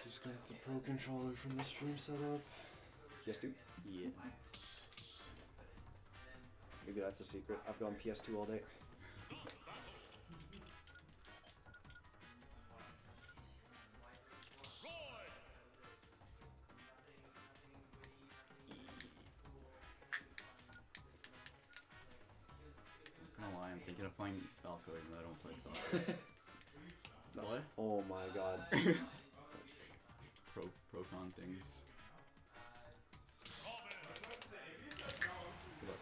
Disconnect the Pro controller from the stream setup. PS2? Yeah. Maybe that's a secret. I've gone PS2 all day. I don't know why I'm thinking of playing Falco even though I don't play Falco. No. What? Oh my god. Procon things. Good luck.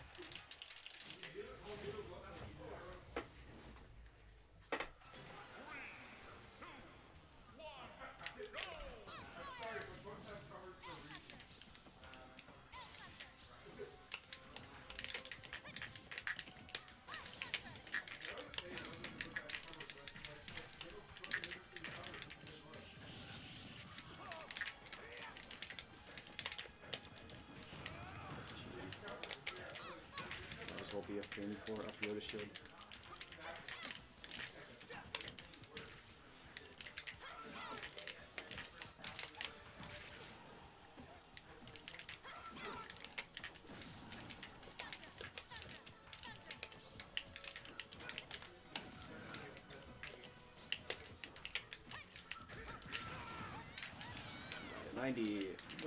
Might as well be a frame for up Yoda shield. At 90. No.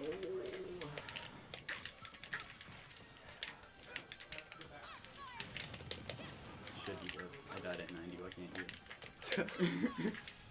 Should be good. I died at 90, why can't you?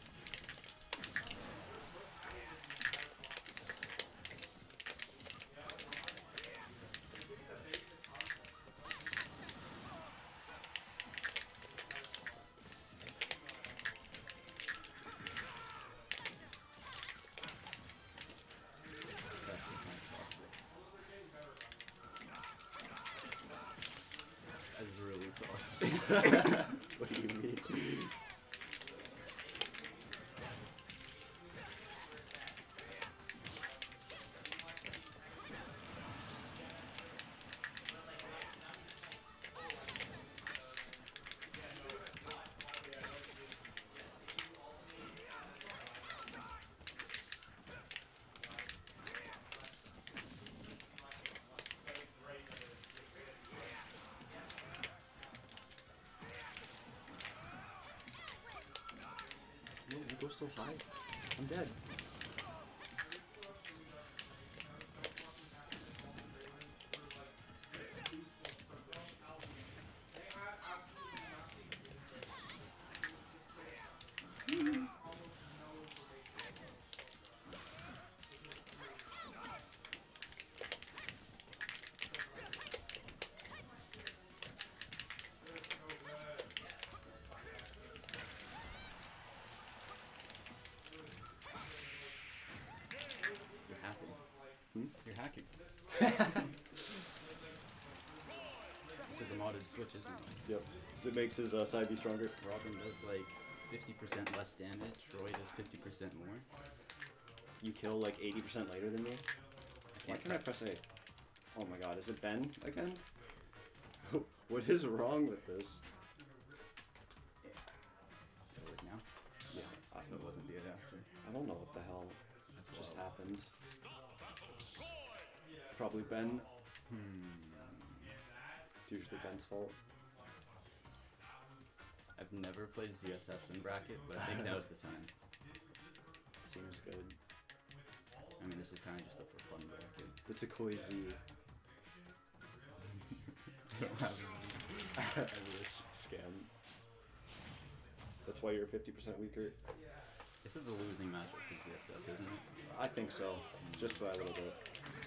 That's really toxic. What do you mean? No, you go so high. I'm dead. You're hacking. Hmm? You're hacking. This is a modded switch, isn't it? Yep. It makes his side B stronger. Robin does like 50% less damage, Roy does 50% more. You kill like 80% later than me. Why can't I press A? Oh my god, is it Ben again? What is wrong with this? So like now? Yeah, So it wasn't the adapter. I don't know what the hell just happened. Probably Ben. It's usually Ben's fault. I've never played ZSS in bracket, but I think now's the time. Seems good. I mean, this is kind of just a for fun bracket. The tacoi Z. I don't have I wish. Scam. That's why you're 50% weaker? This is a losing matchup for ZSS, isn't it? I think so. Just by a little bit.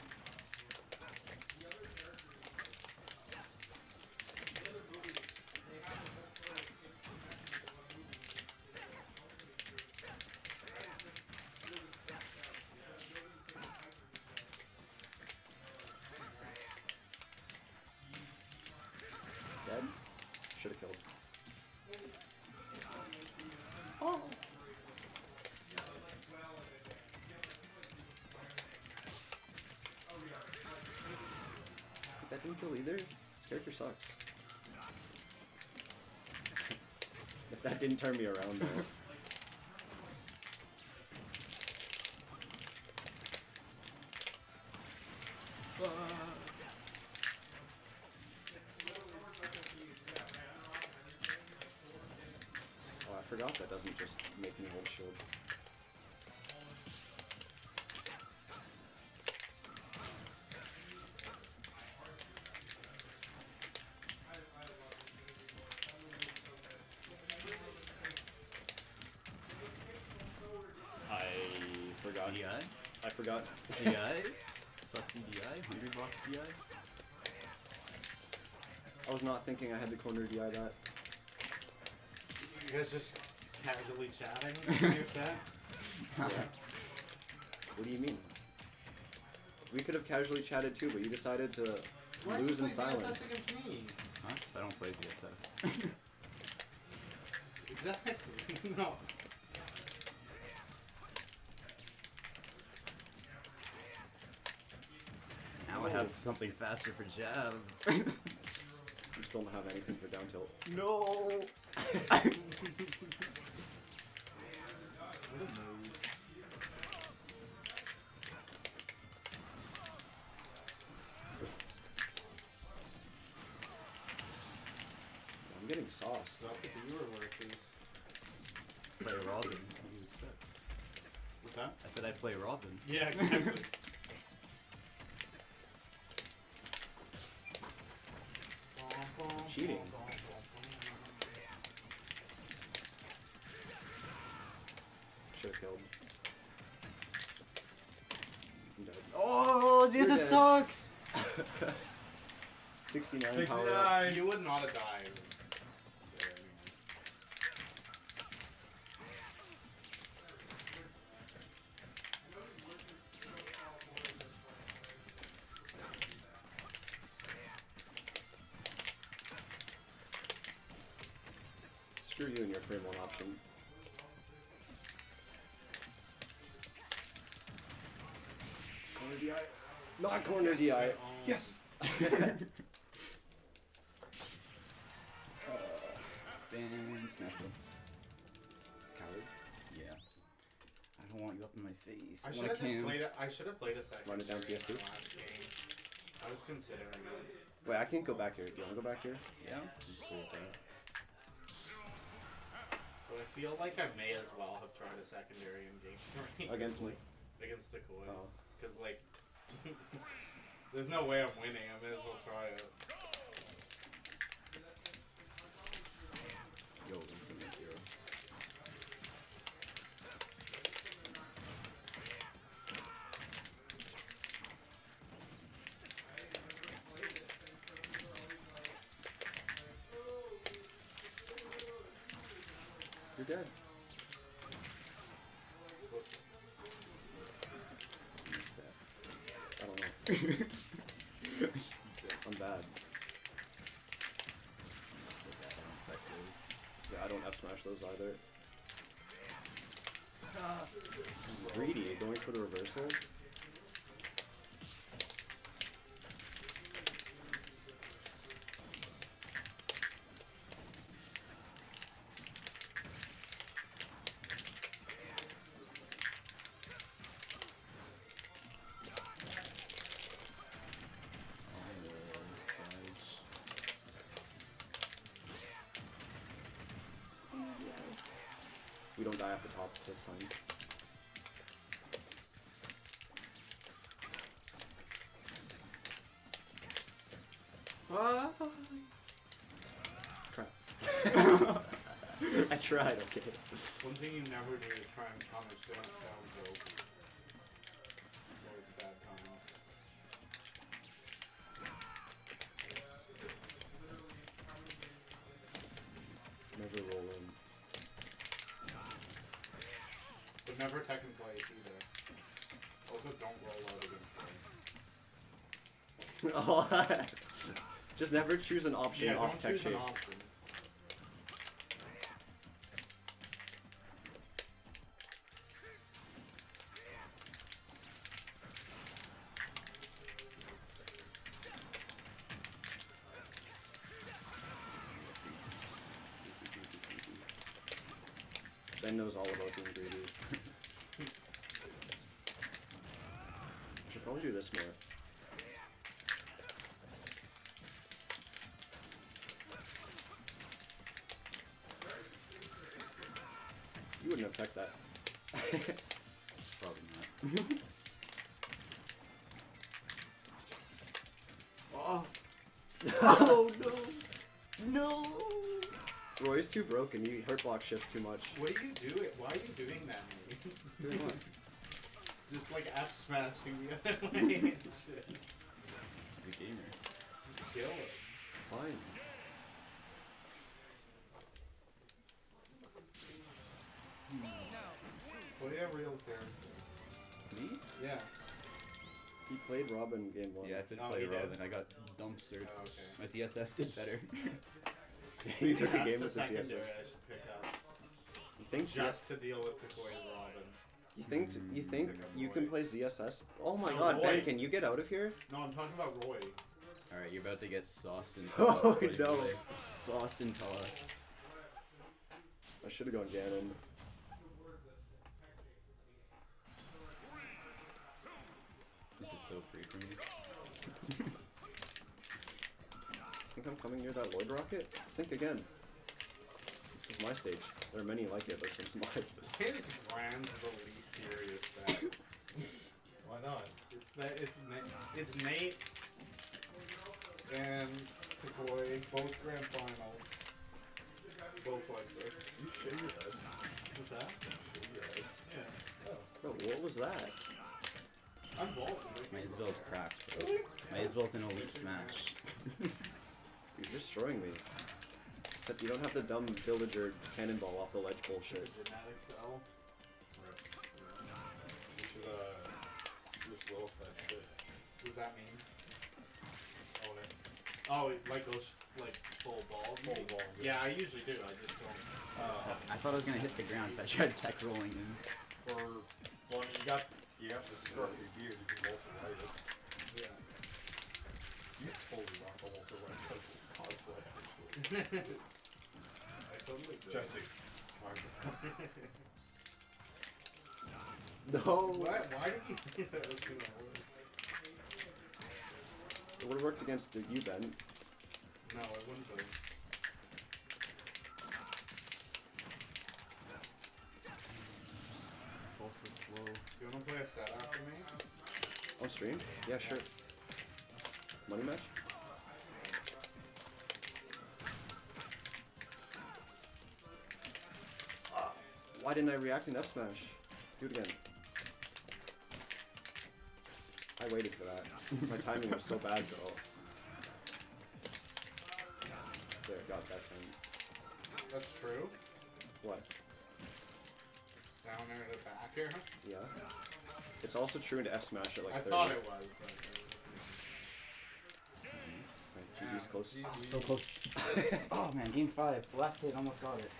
Dead? Should have killed. Oh! That didn't kill either? This character sucks. If that didn't turn me around though. Oh, I forgot that doesn't just make me hold shield. DI? I forgot. DI? Sussy DI? 100 box DI? I was not thinking I had to corner DI that. You guys just casually chatting in your set? Yeah. What do you mean? We could have casually chatted too, but you decided to lose in silence. ZSS against me? Huh? 'Cause I don't play ZSS. Exactly. No. Now I have something faster for jab. You still don't have anything for down tilt. No! I'm getting sauced. Stop the viewer versus. Play Robin. What do you expect? What's that? I said I'd play Robin. Yeah, exactly. Cheating. Should have killed. I'm dead. Oh, You're ZSS dead. sucks! 69 power up. You would not have died. There, anyway. Screw you and your frame one option. Corner DI. Not corner DI. Yes! Ban smash them. Coward. Yeah. I don't want you up in my face. I I should want have to cam. played it. I should have played a second. Run it down PS2. Last game. I was considering it. Wait, I can't go back here. Do you want to go back here? Yeah. Cool with that. But I feel like I may as well have tried a secondary in game 3. Against me? Against tacoi. Oh. Because, like, there's no way I'm winning. I may as well try it. Yo, infinite hero. You're dead. I don't know. I'm bad. Yeah, I don't F smash those either. Greedy, going for the reversal. We don't die off the top this time. Try. I tried, okay. One thing you never do is try and counter down joke. It's always a bad combo. Never roll in. But never tech and play either. Also, don't roll out against play. Oh, just never choose an option Yeah, off don't tech choose chase. an option. Ben knows all about being greedy. I should probably do this more. wouldn't have checked that. Probably not. Oh. Oh no. No. Roy's too broken. He hurt block shifts too much. What are you doing? Why are you doing that, mate? Doing what? Just like F smashing the other way and shit. He's a gamer. Just kill it. Fine. Play a real character. Me? Yeah. He played Robin game 1. Yeah, I did Oh, play he did? Robin. I got dumpstered. Oh, okay. My CSS did better. He took a That's game the with the secondary CSS. I should pick up. You think Just to deal with tacoi Robin. You think you can play ZSS? Oh my No, god, Roy. Ben, can you get out of here? No, I'm talking about Roy. Alright, you're about to get sauced and Oh, tossed. buddy no. boy. Sauced and tossed. I should have gone Ganon. This is so free for me. Think I'm coming near that Lloyd rocket? Think again. This is my stage. There are many like it, but this one's mine. His brand's the least serious set. Why not? It's Nate and tacoi, both grand finals. Both like this. You shave your head. What's that? Shave your head. Yeah. Bro, what was that? I'm bald. My Isabelle's cracked, bro. My Isabelle's in Elite Smash. You're destroying me. Except you don't have the dumb villager cannonball off the ledge bullshit. Genetics L. You should, just roll that shit. What does that mean? Own it. Oh, it like goes like full ball. Full ball. Yeah, I usually do. I just don't. I thought I was gonna hit the ground, so I tried tech rolling him. Or, well, you have to scruffy beard, you can roll to right it. Yeah. You totally rock the Walter White because of cosplay, actually. I totally do. Jesse. No! Why did you think that was gonna work? It would have worked against you, Ben. No, it wouldn't have. Also slow. You wanna play a set after me? On stream? Yeah, sure. Money match? Why didn't I react in F smash? Do it again. I waited for that. My timing was so bad though. There, got that time. That's true. What? Down there at the back here. Yeah. It's also true into F smash at like I 30. thought it was, but Right, GG's close. So close. Oh man, game 5. Last hit, almost got it.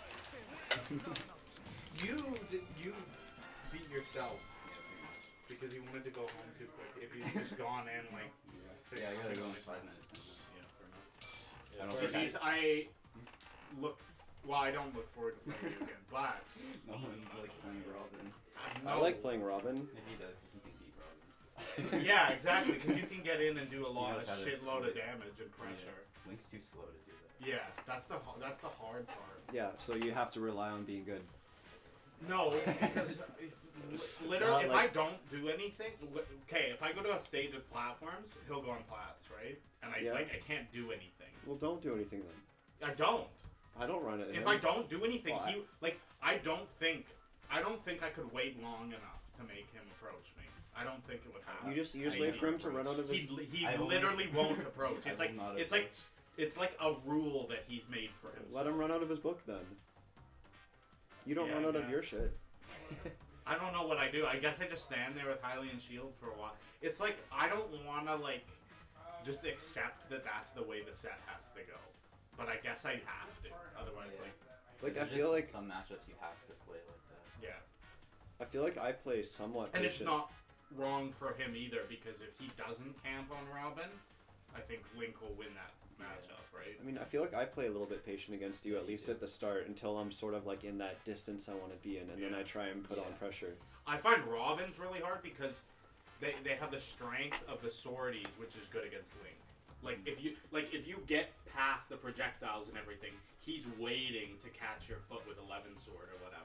you beat yourself because you wanted to go home too quick. If you'd just gone in like, six Yeah, I gotta go in minutes. 5 minutes. Yeah, fair enough. I don't So think these, I look. Well, I don't look forward to playing you again, but No one likes playing Robin. I like playing Robin. Maybe he does, because he can beat Robin. Yeah, exactly. Because you can get in and do a lot of knows how to shitload of split. damage and pressure. Yeah. Link's too slow to do that. Yeah, that's the hard part. Yeah, so you have to rely on being good. No, because literally, if Not like- I don't do anything, okay, if I go to a stage with platforms, he'll go on plats, right? And I Yeah. I can't do anything. Well, don't do anything then. I don't. I don't run it. If I don't do anything, Well, I don't think I could wait long enough to make him approach me. I don't think it would happen. You just I wait hate for him to approach. run out of his. He I only- literally won't approach. I It's will like not it's approach. like it's like a rule that he's made for himself. Let him run out of his book then. You don't Yeah, run I out of guess. your shit. I don't know what I do. I guess I just stand there with Hylian Shield for a while. It's like I don't want to like just accept that that's the way the set has to go. But I guess I have to. Otherwise, Yeah. Like I There's feel just like some matchups you have to play like that. yeah. I feel like I play somewhat. And it's patient. not wrong for him either because if he doesn't camp on Robin, I think Link will win that matchup, right? I mean, I feel like I play a little bit patient against you, Yeah, at you least do. at the start, until I'm sort of like in that distance I want to be in, and then Yeah. I try and put on Yeah. pressure. I find Robin's really hard because they have the strength of the swordies, which is good against Link. Like if you get past the projectiles and everything, he's waiting to catch your foot with 11 sword or whatever, right?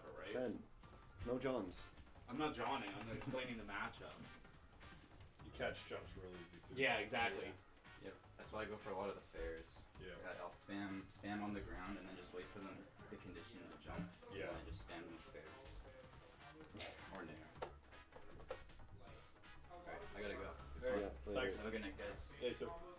Ben. No Johns. I'm not Johnning. I'm explaining the matchup. You catch jumps real easy too. Yeah, exactly. Yep. That's why I go for a lot of the fairs. Yeah. I'll spam on the ground and then just wait for the condition to jump. Yeah. And then I just spam with fairs. Or nair. Alright, I gotta go. Yeah, later. Thanks. Have a good night, guys. Yeah, you too.